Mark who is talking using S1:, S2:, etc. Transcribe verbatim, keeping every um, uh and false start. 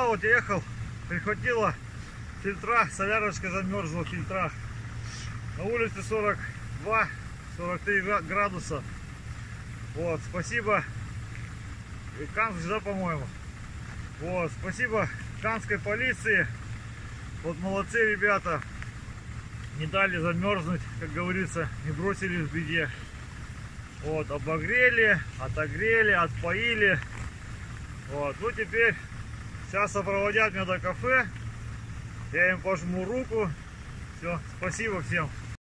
S1: сюда вот ехал, прихватила фильтра, солярочка замерзла в фильтрах. На улице сорок два — сорок три градуса. Вот, спасибо. Канск, да, по-моему. Вот, спасибо канской полиции. Вот молодцы ребята. Не дали замерзнуть, как говорится, не бросили в беде. Вот, обогрели, отогрели, отпоили. Вот, ну теперь сейчас сопроводят меня до кафе. Я им пожму руку. Все, спасибо всем.